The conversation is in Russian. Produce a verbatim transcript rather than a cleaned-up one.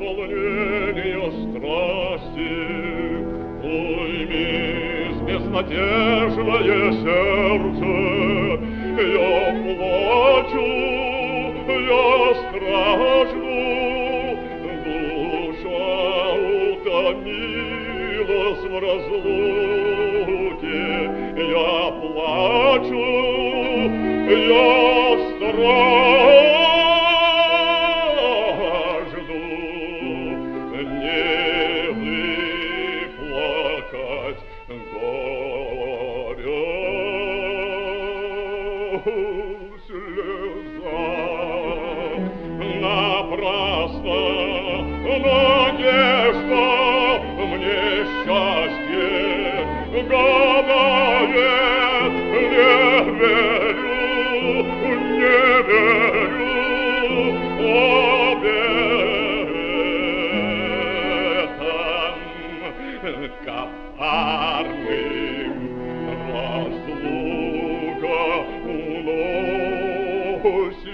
волнения страсти, уймись, безнадежное сердце, я плачу, я стражду, душа утомилась в разлуке, я плачу, я стражду, не выплакать горя слеза. Напрасно надежда мне счастье гадает, не верю, не верю обетам коварным. Разлука уносит